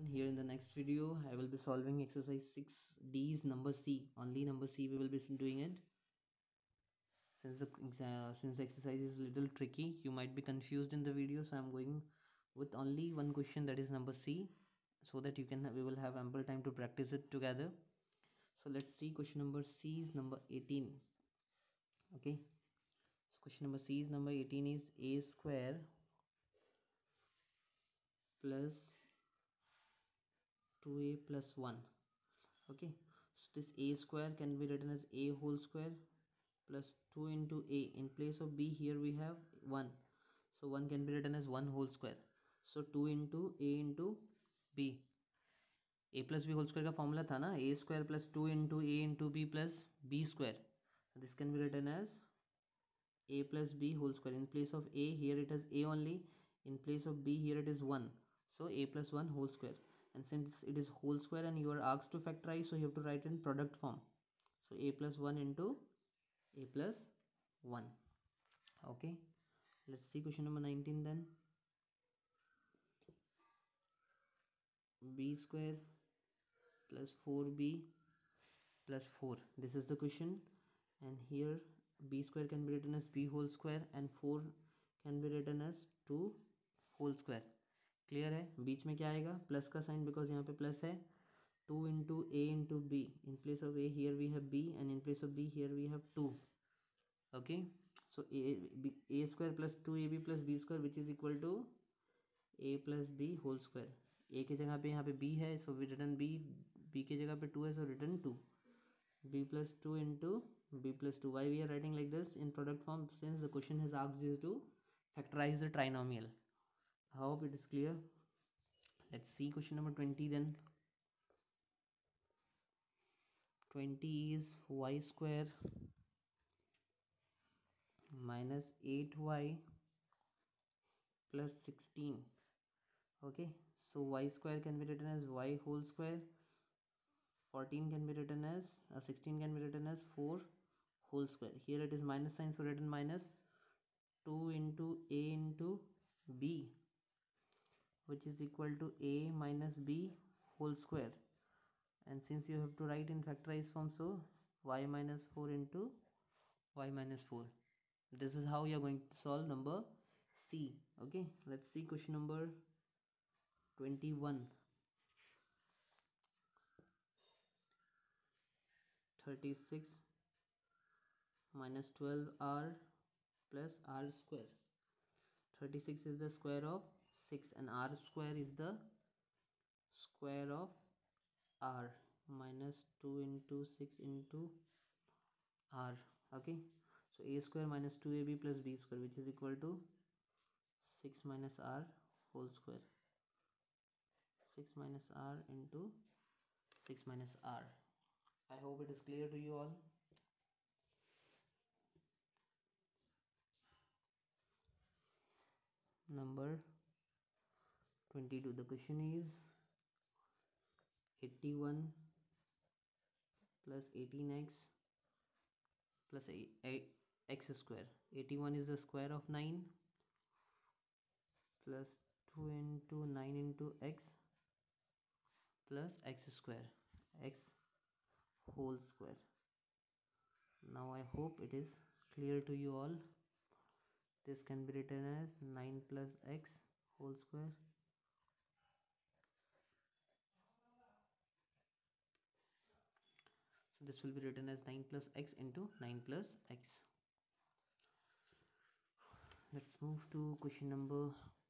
Here in the next video I will be solving exercise 6D's number C. Only number C we will be doing it. Since the exercise is little tricky, you might be confused in the video, so I'm going with only one question, that is number C, so that we will have ample time to practice it together. So let's see question number C is number 18. Okay, so question number C is number 18 is a square plus 2a plus 1. Okay, so this a square can be written as a whole square plus 2 into a. In place of b here we have 1, so 1 can be written as 1 whole square. So 2 into a into b. a plus b whole square का formula था ना, a square plus 2 into a into b plus b square. This can be written as a plus b whole square. In place of a here it is a only, in place of b here it is 1, so a plus 1 whole square. And since it is whole square and you are asked to factorize, so you have to write in product form. So a plus 1 into a plus 1. Okay, let's see question number 19 then. B square plus 4b plus 4, this is the question. And here b square can be written as b whole square and 4 can be written as 2 whole square. Clear है? बीच में क्या आएगा? Plus का sign, because यहाँ पे plus है. 2 into a into b. In place of a here we have b, and in place of b here we have 2. Okay, so a square plus 2ab plus b square, which is equal to a plus b whole square. a की जगह पे यहाँ पे b है, so we written b की जगह पे 2 है, so written 2. b plus 2 into b plus 2. Why we are writing like this in product form? Since the question has asked you to factorize the trinomial. I hope it is clear. Let's see question number 20 then. 20 is y square minus 8y plus 16. Okay, so y square can be written as y whole square, 14 can be written as 16 can be written as 4 whole square. Here it is minus sign, so written minus 2 into a into b, which is equal to a minus b whole square. And since you have to write in factorized form, so y minus 4 into y minus 4. This is how you are going to solve number C. Okay, let's see question number 21. 36 minus 12r plus r square. 36 is the square of 6 and r square is the square of r, minus 2 into 6 into r. Okay, so a square minus 2ab plus b square, which is equal to 6 minus r whole square. 6 minus r into 6 minus r. I hope it is clear to you all. Number 22. The question is 81 plus 18x plus x square. 81 is the square of 9 plus 2 into 9 into x plus x square, x whole square. Now I hope it is clear to you all. This can be written as 9 plus x whole square so this will be written as 9 plus x into 9 plus x. Let's move to question number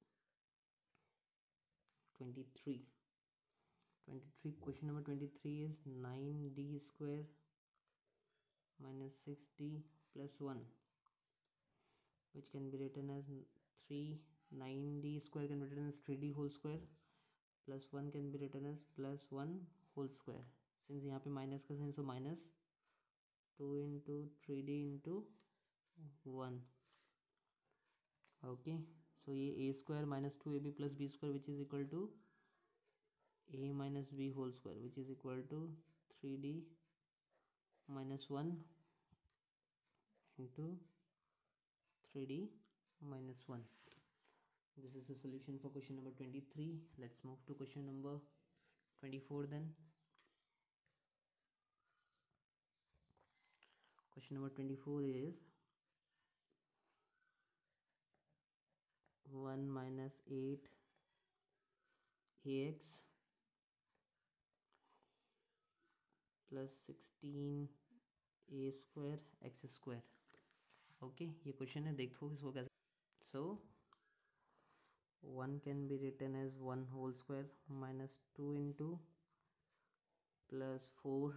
23. Question number 23 is 9d square minus 6d plus 1, which can be written as 9d square can be written as 3d whole square plus 1 can be written as plus 1 whole square. Since यहाँ पे minus का sign, so minus 2 into 3d into 1. Okay, so ये a square minus 2ab plus b square, which is equal to a minus b whole square, which is equal to 3d minus 1 into 3d minus 1. This is the solution for question number 23. Let's move to question number 24 then. Question number 24 is 1 minus 8 ax plus 16 a square x square. Okay ये question है, देखो इसको कैसे. So 1 can be written as 1 whole square minus 2 into plus 4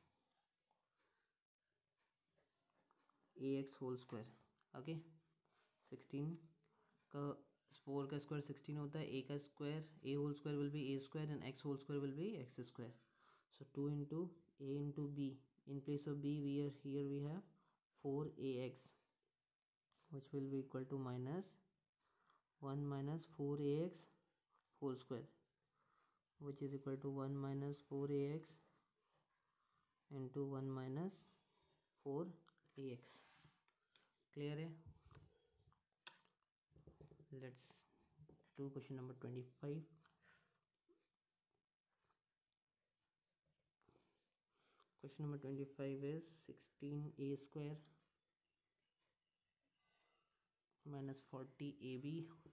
ax whole square. Okay 16 का 4 का square 16 होता है, a का square a whole square will be a square and x whole square will be x square. So 2 into a into b. In place of b, here we have 4ax, which will be equal to minus 1 minus 4ax whole square, which is equal to 1 minus 4ax into 1 minus 4ax. Clear है? Let's do question number 25. Question number 25 is 16a square minus 40ab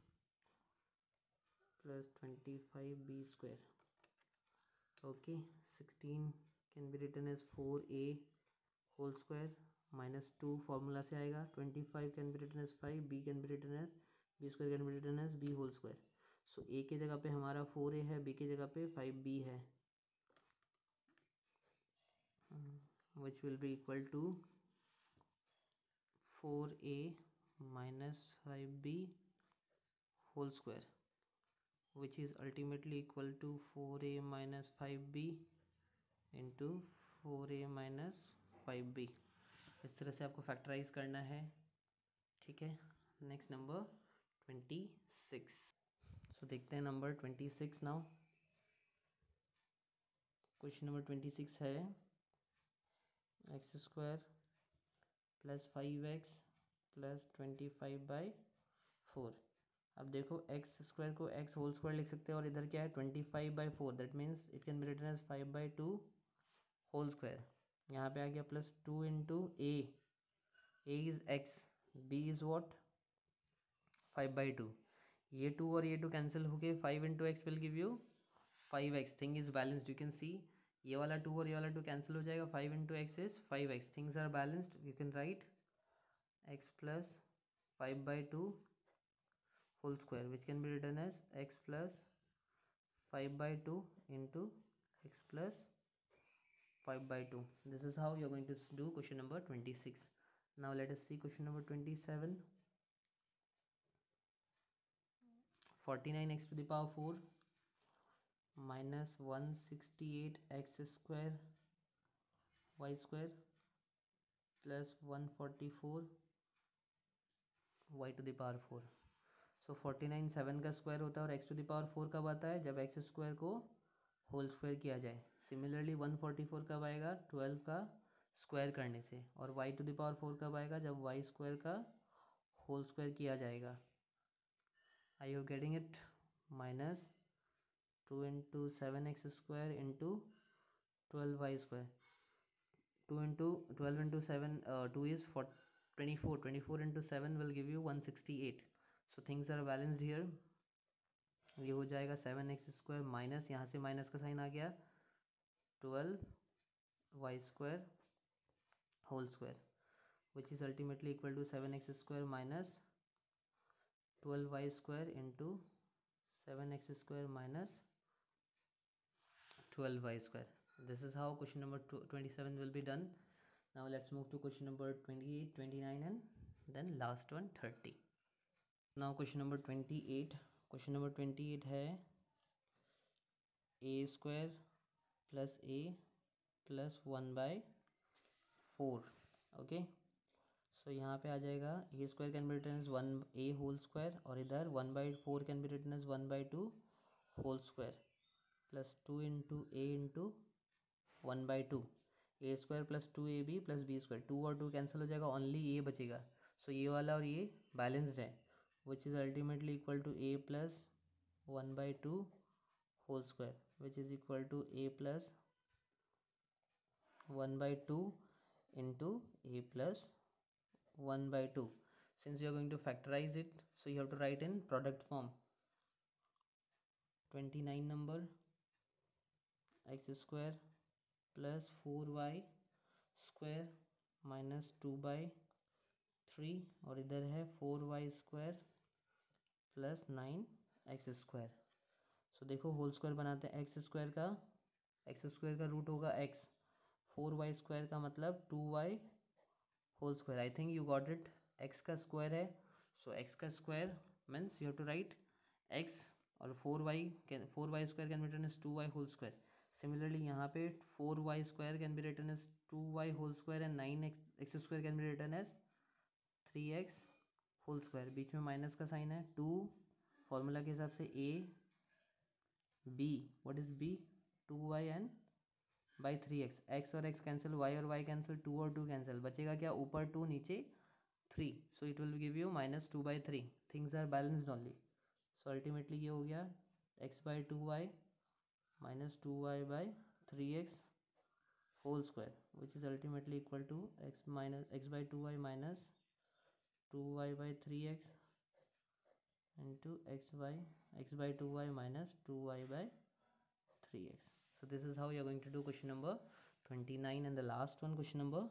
plus 25b square. Okay, 16 can be written as 4a whole square minus 2 formula से आएगा. 25 can be written as 5, b can be written as b square can be written as b whole square. So a के जगह पे हमारा 4a है, b के जगह पे 5b है, which will be equal to 4a minus 5b whole square, which is ultimately equal to 4a minus 5b into 4a minus 5b. इस तरह से आपको फैक्टराइज करना है. ठीक है, नेक्स्ट नंबर 26. सो देखते हैं नंबर 26 नाउ. क्वेश्चन नंबर 26 है x square plus 5x plus 25/4. अब देखो एक्स स्क्वायर को एक्स होल स्क्वायर लिख सकते हैं और इधर क्या है 25/4. That means it can be written as 5/2 whole square. यहाँ पे आ गया plus 2 into a is x, b is what 5/2. ये 2 और ये 2 कैंसिल हो गए, 5 into x will give you 5x. Thing is balanced. You can see ये वाला 2 और ये वाला 2 कैंसिल हो जाएगा. 5 into x is 5x. Things are balanced. You can write x plus 5/2 whole square, which can be written as x plus 5/2 into x plus 5/2. This is how you are going to do question number 26. Now let us see question number 27. 49x to the power 4 minus 168x square y square plus 144 y to the power 4. So 49 7 का square होता है और x to the power 4 कब आता है? जब x square को whole square किया जाए. सिमिलरली 144 कब आएगा? 12 का स्क्वायर करने से. और y टू द पावर 4 कब आएगा? जब y स्क्वायर का होल स्क्वायर किया जाएगा. I you getting it? Minus 2 into 7x square into 12y square. 2 into 12 into 7 2 is 24. 24 into 7 will give you 168. So things are balanced here. ये हो जाएगा 7x square minus यहाँ से माइनस का sign आ गया 12y square whole square, which is ultimately equal to 7x square minus 12y square into 7x square minus 12y square. This is how question number 27 will be done. Now let's move to question number 28, 29 and then last one 30. Now question number 28. Question number 28 है a square plus a plus 1/4. Okay. So यहाँ पे आ जाएगा a square can be written as 1a whole square और इधर 1/4 can be written as 1/2 whole square plus 2 into a into 1/2. a square plus 2ab plus b square. 2 और 2 cancel हो जाएगा, only a बचेगा. सो ये वाला और ये बैलेंस्ड है, which is ultimately equal to a plus 1/2 whole square, which is equal to a plus 1 by 2 into a plus 1 by 2. Since you are going to factorize it, so you have to write in product form. 29 number x square plus 4y square minus 2 by 3, और इधर है 4y square plus 9x square. सो देखो whole square बनाते हैं. X square का root होगा x. 4y square का मतलब 2y whole square. I think you got it. x का स्क्वायर है, सो x का square means you have to write x, और 4y square can be written as 2y whole square. Similarly यहाँ पे 4y square can be written as 2y whole square and 9x square can be written as 3x whole square. बीच में minus का sign है. 2 formula के हिसाब से a, b, what is b, 2y and by 3x. x और x cancel, y और y cancel, 2 और 2 कैंसिल, बचेगा क्या, ऊपर 2 नीचे 3. So it will give you minus 2 by 3. Things are balanced only. So ultimately ये हो गया x by 2y minus 2y by 3x whole square, which is ultimately equal to x by 2y minus 2y by 3x into x by 2y minus 2y by 3x. So this is how you are going to do question number 29, and the last one, question number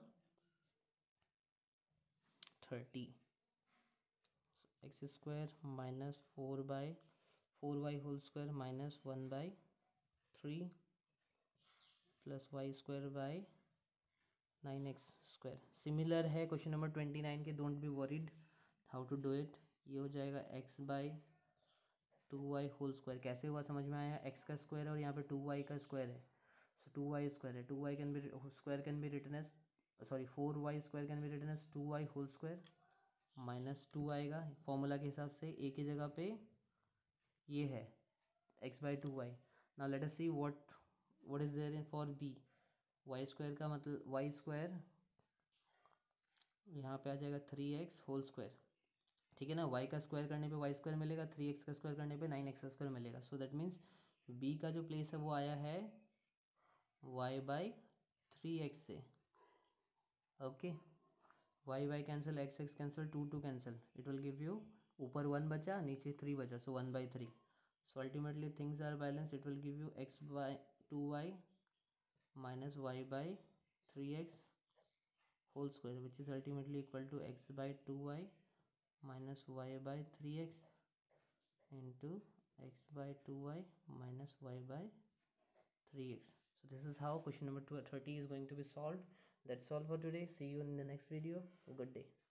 30. So x square minus 4y whole square minus 1 by 3 plus y square by 9x square. Similar है question number 29 के. Don't be worried how to do it. ये हो जाएगा x by 2y whole square. कैसे हुआ समझ में आया. x का स्क्वायर है और यहाँ पे 2y का स्क्वायर है, सो 2y स्क्वायर है. 2y can be square can be written as 4y square can be written as 2y whole square minus 2 आएगा. फॉर्मूला के हिसाब से a की जगह पे ये है x by 2y. Now let us see what is there in for b. y square का मतलब y स्क्वायर यहाँ पे आ जाएगा 3x होल स्क्वायर. ठीक है ना. y का स्क्वायर करने पे y स्क्वायर मिलेगा, 3x का स्क्वायर करने पे 9x का स्क्वायर मिलेगा. सो दैट मीन्स b का जो प्लेस है वो आया है y बाई 3x से. Okay, y cancel, x cancel, 2 cancel, it will give you ऊपर 1 बचा, नीचे 3 बचा, so 1 by 3. So ultimately things are balance. It will give you x by 2y minus y by 3x whole square, which is ultimately equal to x by 2y minus y by 3x into x by 2y minus y by 3x. So this is how question number 30 is going to be solved. That's all for today. See you in the next video. Good day.